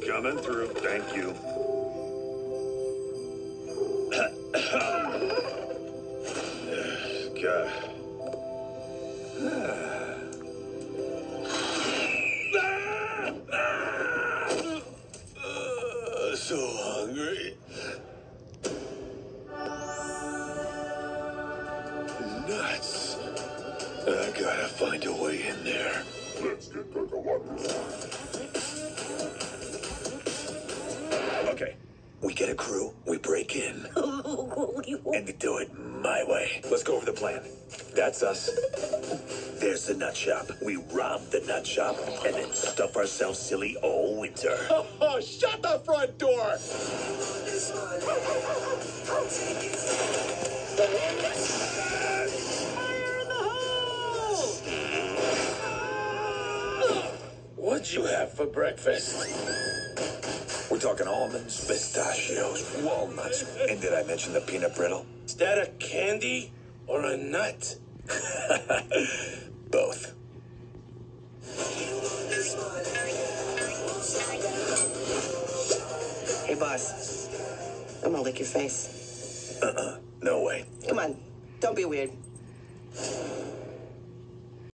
Coming through. Thank you. God. So hungry. Nuts. I gotta find a way in there. Let's get to the water. Okay. We get a crew, we break in. And we do it my way. Let's go over the plan. That's us. There's the nut shop. We rob the nut shop and then stuff ourselves silly all winter. Oh, shut the front door! Fire in the hole! What'd you have for breakfast? We're talking almonds, pistachios, walnuts. And did I mention the peanut brittle? Is that a candy or a nut? Both. Hey, boss. I'm gonna lick your face. No way. Come on. Don't be weird.